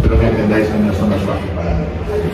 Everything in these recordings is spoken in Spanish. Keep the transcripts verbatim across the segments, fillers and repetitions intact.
espero que entendáis que no es fácil para mí.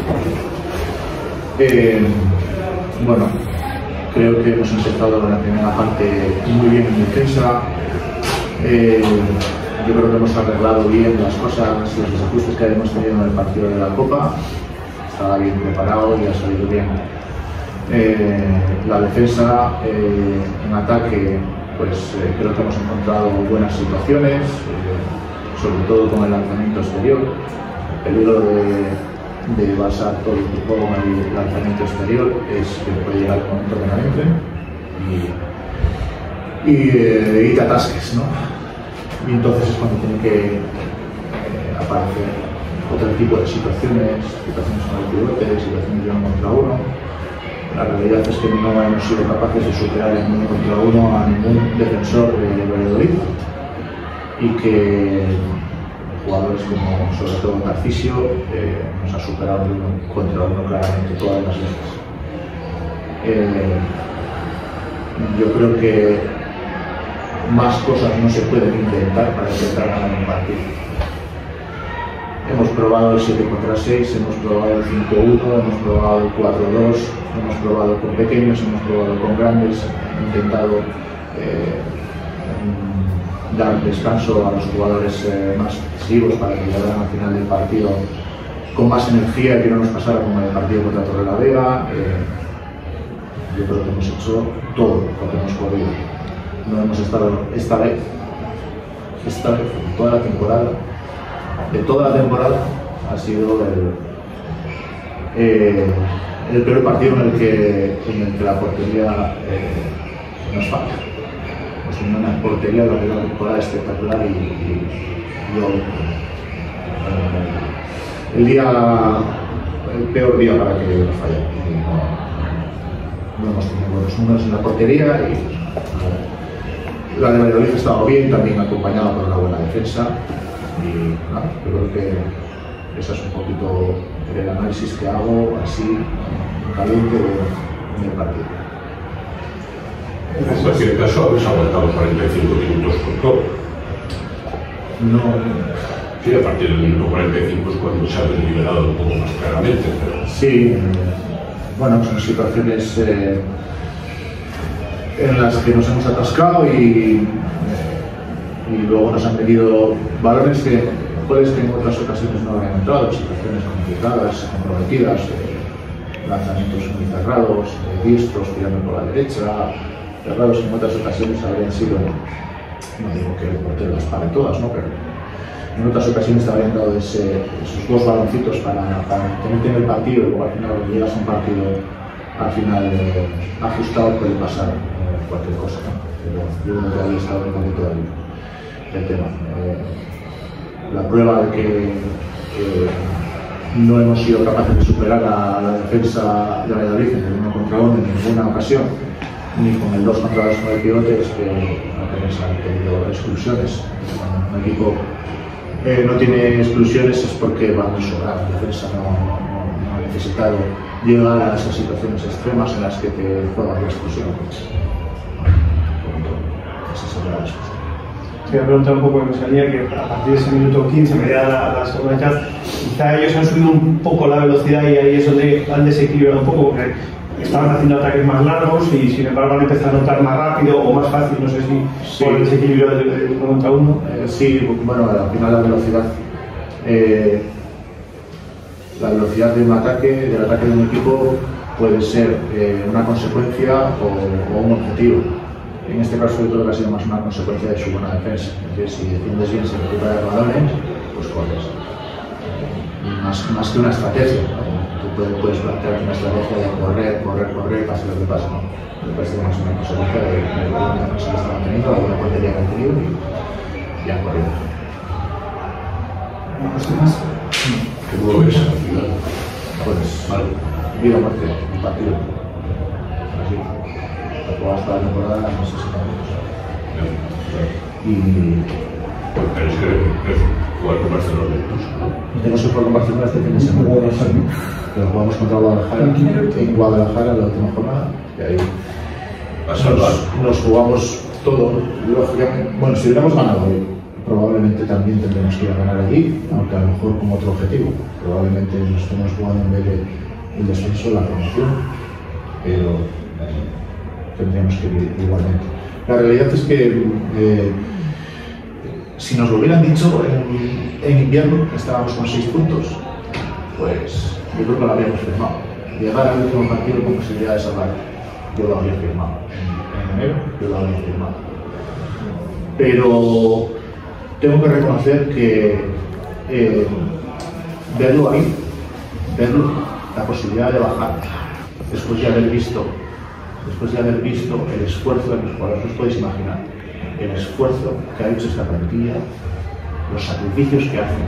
Eh, bueno, creo que hemos empezado la primera parte muy bien en defensa. Eh, yo creo que hemos arreglado bien las cosas, los desajustes que hemos tenido en el partido de la Copa. Estaba bien preparado y ha salido bien. Eh, la defensa, eh, en ataque, pues eh, creo que hemos encontrado buenas situaciones, eh, sobre todo con el lanzamiento exterior. El peligro de, de basar todo el juego en el lanzamiento exterior es que puede llegar el momento que no entren y, y, eh, y te atasques, ¿no? Y entonces es cuando tiene que eh, aparecer otro tipo de situaciones, situaciones con el pivote, situaciones de uno contra uno. La realidad es que no hemos sido capaces de superar en uno contra uno a ningún defensor de Valladolid y que jugadores como sobre todo Tarcisio eh, nos ha superado uno contra uno claramente todas las veces. Eh, yo creo que más cosas no se pueden intentar para intentar ganar un partido. Hemos probado el siete contra seis, hemos probado el cinco uno, hemos probado el cuatro dos, hemos probado con pequeños, hemos probado con grandes, hemos intentado eh, dar descanso a los jugadores eh, más decisivos para que llegaran al final del partido con más energía y que no nos pasara como en el partido contra Torrelavega. Eh, yo creo que hemos hecho todo lo que hemos podido. No hemos estado esta vez, esta vez, toda la temporada, de toda la temporada ha sido el, eh, el peor partido en el que, en el que la portería eh, nos falta. Hemos tenido una portería durante la temporada espectacular y, y yo, eh, el día, el peor día para que nos falle. No, no hemos tenido buenos números en la portería y eh, la de Valladolid ha estado bien, también acompañada por una buena defensa. Y nada, yo creo que ese es un poquito el análisis que hago así caliente del partido. En cualquier caso, habéis aguantado cuarenta y cinco minutos con todo. No. Sí, a partir del minuto cuarenta y cinco es cuando se ha liberado un poco más claramente. Pero... Sí, eh, bueno, son situaciones eh, en las que nos hemos atascado y. y luego nos han pedido balones que, goles que en otras ocasiones no habían entrado, situaciones complicadas, comprometidas, eh, lanzamientos muy cerrados, eh, diestros tirando por la derecha, cerrados que en otras ocasiones habrían sido, no digo que el portero las pague todas, ¿no? Pero en otras ocasiones te habrían dado ese, esos dos baloncitos para, para tenerte en el partido y luego al final cuando llegas a un partido al final eh, ajustado puede pasar eh, cualquier cosa, ¿no? Pero yo creo que ahí está un poquito del el tema. Eh, la prueba de que eh, no hemos sido capaces de superar a la defensa de Valladolid en el uno contra uno en ninguna ocasión, ni con el dos contra dos con el pivote, es que no tenemos han tenido exclusiones. Cuando un equipo eh, no tiene exclusiones es porque va muy sobrado. La defensa no, no, no ha necesitado llegar a esas situaciones extremas en las que te juegan la exclusión. Esa sería la respuesta. Te voy a preguntar un poco que me salía que a partir de ese minuto quince, media la, la segunda mitad, quizá ellos han subido un poco la velocidad y ahí es donde han desequilibrado un poco, porque estaban haciendo ataques más largos y sin embargo han empezado a anotar más rápido o más fácil, no sé si sí. Por el desequilibrio de, de uno contra uno. Eh, sí, bueno, al final la velocidad, eh, la velocidad de un ataque, del ataque de un equipo puede ser eh, una consecuencia o, o un objetivo. En este caso yo creo que ha sido más una consecuencia de su buena defensa. Es decir, si defiendes bien, se recupera de balones, pues corres. Más, más que una estrategia, ¿no? Tú puedes, puedes plantear una estrategia de correr, correr, correr, pase lo que pase, ¿no? Me parece más una consecuencia de, de la buena defensa que estaban teniendo, la buena portería que han tenido y, y han corrido. ¿Cuestiones? ¿Cómo ves a la ciudad? Pues, vale, vida o muerte, un partido. Así. Hasta la temporada no sé si tenemos. Y pero es que es jugar con Barcelona incluso, ¿no? tenemos que jugar con Barcelona este fin de semana, pero jugamos contra Guadalajara en Guadalajara la última jornada y ahí a salvar. Nos, nos jugamos todo, lógicamente. Bueno, si hubiéramos ganado hoy, probablemente también tendremos que ir a ganar allí, aunque a lo mejor con otro objetivo. Probablemente nos estemos jugando en vez de el descenso, la promoción, pero eh, tendríamos que ir igualmente. La realidad es que eh, si nos lo hubieran dicho en, en invierno, que estábamos con seis puntos, pues yo creo que lo habríamos firmado. Llegar al último partido con posibilidad de salvar, yo lo habría firmado. En, en enero, yo lo habría firmado. Pero tengo que reconocer que eh, verlo ahí, verlo, la posibilidad de bajar, después de haber visto, después de haber visto el esfuerzo de los jugadores, os podéis imaginar el esfuerzo que ha hecho esta plantilla, los sacrificios que hacen,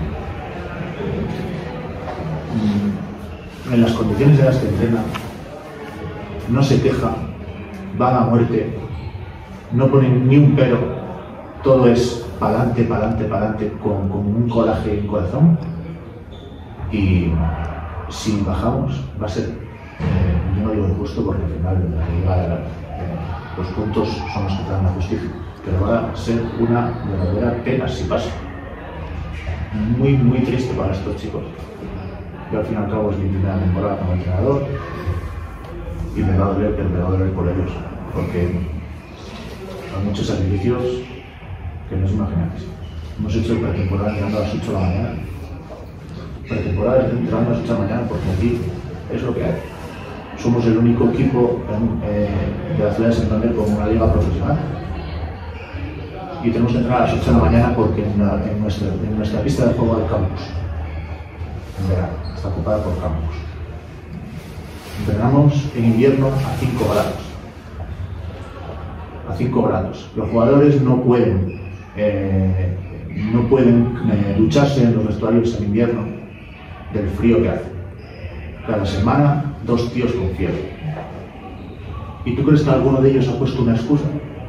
en las condiciones en las que entrenan, no se quejan, van a muerte, no ponen ni un pero, todo es pa'lante, pa'lante, pa'lante, con, con un coraje y un corazón. Y si bajamos, va a ser, eh, yo no digo injusto porque al final la liga, eh, los puntos son los que te dan la justicia, pero va a ser una verdadera pena si pasa. Muy, muy triste para estos chicos. Yo al fin y al cabo es mi primera temporada como entrenador y me va a doler, pero me va a doler por ellos, porque hay muchos sacrificios que no os imagináis. Hemos hecho pretemporada llegando a las ocho de la mañana. Pretemporada llegando a las ocho de la mañana porque aquí es lo que hay. Somos el único equipo en, eh, de la ciudad de Santander con una liga profesional. Y tenemos que entrar a las ocho de la mañana porque en, la, en, nuestra, en nuestra pista de juego hay campus. En verano, está ocupada por campus. Entrenamos en invierno a cinco grados. A cinco grados. Los jugadores no pueden, eh, no pueden eh, ducharse en los vestuarios en invierno del frío que hace. Cada semana, dos tíos con fiebre. ¿Y tú crees que alguno de ellos ha puesto una excusa?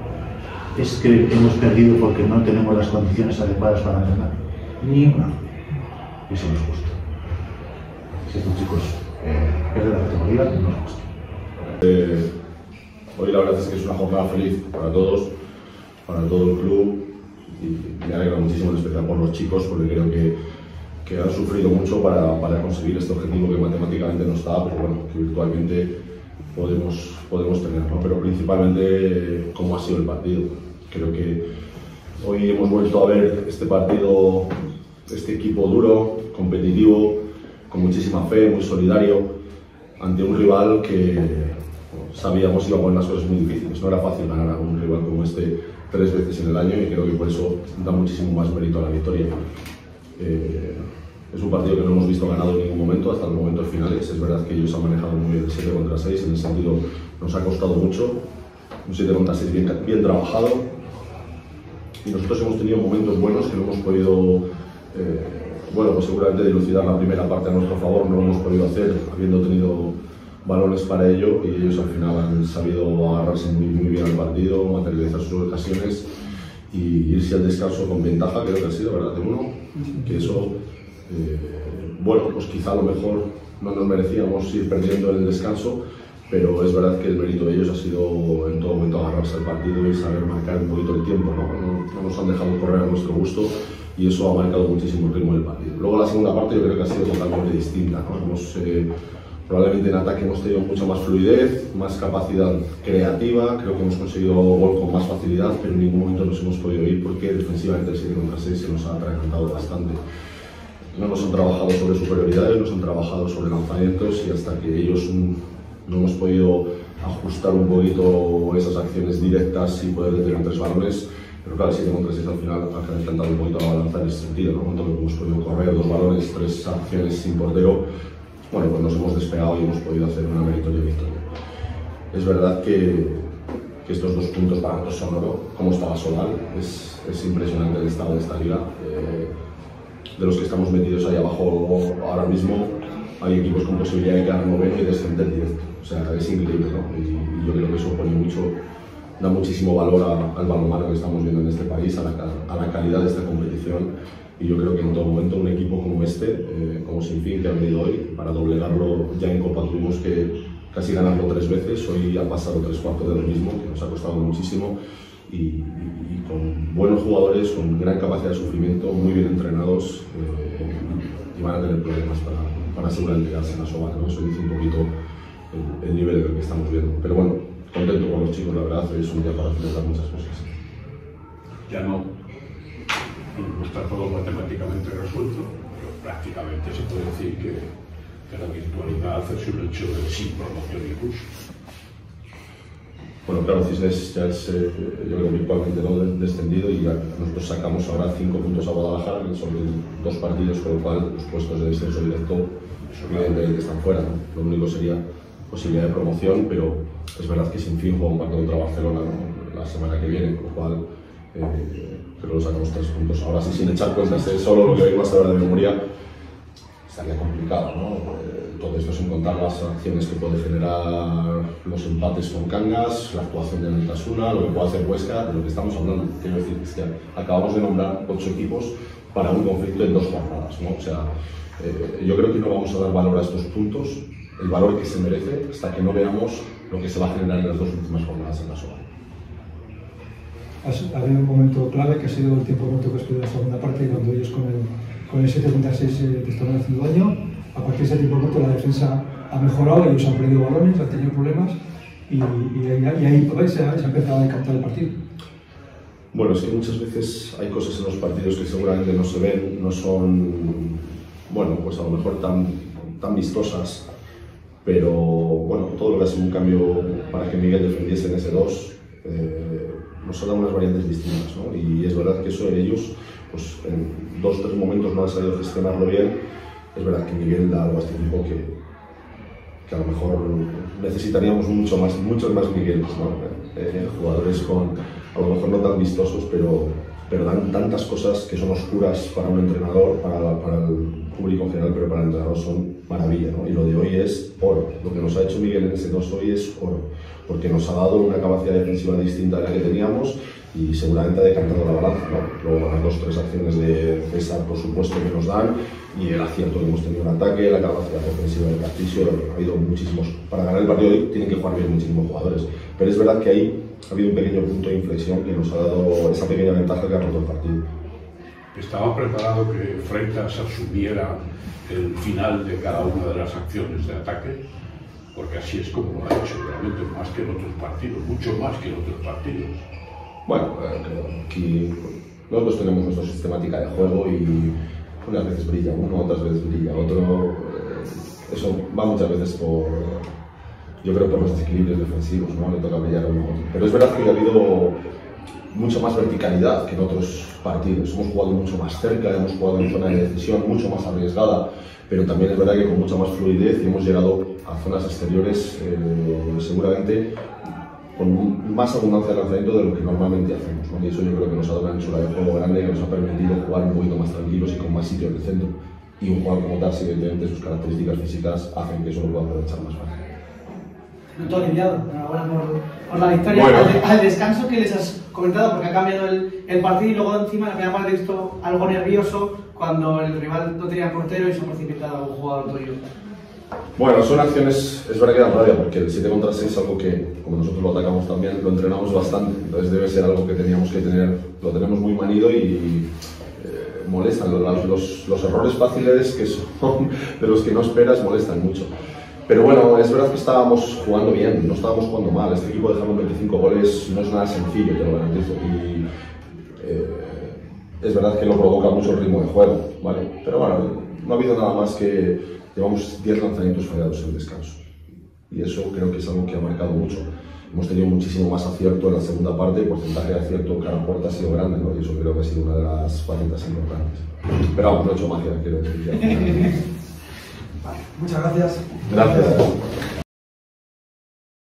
Es que hemos perdido porque no tenemos las condiciones adecuadas para entrenar. Ni una. Eso no es justo. Si estos chicos eh, pierden la categoría, no es justo. Eh, hoy la verdad es que es una jornada feliz para todos, para todo el club, y me alegra muchísimo, en especial por los chicos, porque creo que, que han sufrido mucho para, para conseguir este objetivo que matemáticamente nos da, pero bueno, que virtualmente podemos, podemos tener, ¿no? Pero principalmente eh, cómo ha sido el partido. Creo que hoy hemos vuelto a ver este partido, este equipo duro, competitivo, con muchísima fe, muy solidario, ante un rival que bueno, sabíamos iba a poner las cosas muy difíciles. No era fácil ganar a un rival como este tres veces en el año, y creo que por eso da muchísimo más mérito a la victoria. Eh, es un partido que no hemos visto ganado en ningún momento, hasta los momentos finales. Es verdad que ellos han manejado muy bien el siete contra seis, en el sentido nos ha costado mucho, un siete contra seis bien, bien trabajado, y nosotros hemos tenido momentos buenos que no hemos podido, eh, bueno, pues seguramente dilucidar la primera parte a nuestro favor, no lo hemos podido hacer, habiendo tenido balones para ello, y ellos al final han sabido agarrarse muy, muy bien al partido, materializar sus ocasiones y irse al descanso con ventaja, creo que ha sido, ¿verdad? De uno, que eso, eh, bueno, pues quizá a lo mejor no nos merecíamos ir perdiendo en el descanso, pero es verdad que el mérito de ellos ha sido en todo momento agarrarse al partido y saber marcar un poquito el tiempo, ¿no? No, no nos han dejado correr a nuestro gusto, y eso ha marcado muchísimo el ritmo del partido. Luego la segunda parte yo creo que ha sido totalmente distinta, ¿no? Hemos, eh, probablemente en ataque hemos tenido mucha más fluidez, más capacidad creativa, creo que hemos conseguido gol con más facilidad, pero en ningún momento nos hemos podido ir porque defensivamente el siete contra seis se nos ha atragantado bastante. No nos han trabajado sobre superioridades, nos han trabajado sobre lanzamientos, y hasta que ellos no hemos podido ajustar un poquito esas acciones directas y poder detener tres balones. Pero claro, el siete contra seis al final ha calentado un poquito la balanza en ese sentido, ¿no? En el momento que hemos podido correr dos balones, tres acciones sin portero, bueno, pues nos hemos despegado y hemos podido hacer una meritoria victoria. Es verdad que, que estos dos puntos para nosotros son oro. Como estaba Solal, es, es impresionante el estado de esta liga. Eh, de los que estamos metidos ahí abajo ahora mismo, hay equipos con posibilidad de quedar noveno y descender directo. O sea, es increíble, ¿no? Y, y yo creo que eso pone mucho, da muchísimo valor a, al balonmano que estamos viendo en este país, a la, a la calidad de esta competición. Y yo creo que en todo momento un equipo como este, eh, como Sinfín, que ha venido hoy, para doblegarlo ya en Copa tuvimos que casi ganarlo tres veces, hoy ha pasado tres cuartos de lo mismo, que nos ha costado muchísimo. y, y, y con buenos jugadores, con gran capacidad de sufrimiento, muy bien entrenados, eh, y van a tener problemas para, para asegurar el quedarse en la soga, ¿no? Eso dice un poquito el, el nivel del que estamos viendo. Pero bueno, contento con los chicos, la verdad, es un día para celebrar muchas cosas. Ya no, no está todo matemáticamente resuelto, pero prácticamente se puede decir que, que la virtualidad es un hecho de sin promoción incluso. Bueno, claro, Cisnes ya es, eh, yo creo, virtualmente no descendido, y ya nosotros sacamos ahora cinco puntos a Guadalajara sobre dos partidos, con lo cual los puestos de descenso directo evidentemente están fuera, ¿no? Lo único sería posibilidad de promoción, pero es verdad que sin fin juega un partido contra Barcelona, ¿no? La semana que viene, con lo cual eh, pero lo sacamos tres puntos. Ahora sí, sin echar cuentas de solo lo que venimos a ver de memoria, estaría complicado, ¿no? Eh, todo esto sin contar las acciones que puede generar los empates con Cangas, la actuación de Altasuna, lo que puede hacer Huesca, de lo que estamos hablando. Quiero decir, es que acabamos de nombrar ocho equipos para un conflicto en dos jornadas, ¿no? O sea, eh, yo creo que no vamos a dar valor a estos puntos, el valor que se merece, hasta que no veamos lo que se va a generar en las dos últimas jornadas en la soga. Ha habido un momento clave que ha sido el tiempo muerto que has pedido en la segunda parte, y cuando ellos con el, con el siete contra seis eh, te estaban haciendo daño. A partir de ese tiempo muerto la defensa ha mejorado, ellos han perdido balones, han tenido problemas, y, y, y ahí pues, se, ha, se ha empezado a decantar el partido. Bueno, es que muchas veces hay cosas en los partidos que seguramente no se ven, no son, bueno, pues a lo mejor tan, tan vistosas, pero bueno, todo lo que ha sido un cambio para que Miguel defendiese en ese dos, eh, nos ha dado unas variantes distintas, ¿no? Y es verdad que eso en ellos, pues en dos o tres momentos no han sabido gestionarlo bien. Es verdad que Miguel da algo a este equipo que, que a lo mejor necesitaríamos mucho más, muchos más Migueles, ¿no? Eh, jugadores con, a lo mejor no tan vistosos, pero, pero dan tantas cosas que son oscuras para un entrenador, para, para el público en general, pero para el entrenador son maravilla, ¿no? Y lo de hoy es oro. Lo que nos ha hecho Miguel en ese dos hoy es oro, porque nos ha dado una capacidad defensiva distinta a la que teníamos, y seguramente ha decantado la balanza, ¿no? Luego las dos o tres acciones de César, por supuesto, que nos dan, y el acierto que hemos tenido en ataque, la capacidad ofensiva del Castillo, ha habido muchísimos. Para ganar el partido hoy tienen que jugar bien muchísimos jugadores, pero es verdad que ahí ha habido un pequeño punto de inflexión que nos ha dado esa pequeña ventaja que ha roto el partido. ¿Estaba preparado que Freitas asumiera el final de cada una de las acciones de ataque? Porque así es como lo ha hecho, realmente más que en otros partidos, mucho más que en otros partidos. Bueno, aquí nosotros tenemos nuestra sistemática de juego y unas veces brilla uno, otras veces brilla otro. Eso va muchas veces por, yo creo, por los desequilibrios defensivos, ¿no? Le toca brillar a uno. Pero es verdad que ha habido mucha más verticalidad que en otros partidos. Hemos jugado mucho más cerca, hemos jugado en zona de decisión, mucho más arriesgada, pero también es verdad que con mucha más fluidez, y hemos llegado a zonas exteriores eh, seguramente con más abundancia de lanzamiento de lo que normalmente hacemos, ¿no? Y eso yo creo que nos ha dado una anchura de juego grande que nos ha permitido jugar un poquito más tranquilos y con más sitio en el centro. Y un jugador como Tarsi, evidentemente, sus características físicas hacen que eso lo pueda aprovechar más fácil. Noto aliviado, enhorabuena por, por la victoria. Bueno. Al, al descanso, ¿qué les has comentado? Porque ha cambiado el, el partido, y luego encima en la primera parte he visto algo nervioso cuando el rival no tenía portero y se ha precipitado a un jugador tuyo. Bueno, son acciones, es verdad que dan rabia, porque el siete contra seis es algo que, como nosotros lo atacamos también, lo entrenamos bastante, entonces debe ser algo que teníamos que tener, lo tenemos muy manido y eh, molestan, los, los, los errores fáciles que son de los que no esperas molestan mucho. Pero bueno, es verdad que estábamos jugando bien, no estábamos jugando mal, este equipo dejaron veinticinco goles, no es nada sencillo, te lo garantizo, y eh, es verdad que no provoca mucho el ritmo de juego, ¿vale? Pero bueno, no ha habido nada más que llevamos diez lanzamientos fallados en el descanso, y eso creo que es algo que ha marcado mucho. Hemos tenido muchísimo más acierto en la segunda parte, el porcentaje de acierto cara a puerta ha sido grande, ¿no? Y eso creo que ha sido una de las facetas importantes. Pero vamos, no he hecho magia, quiero decir. Vale, muchas gracias. Gracias.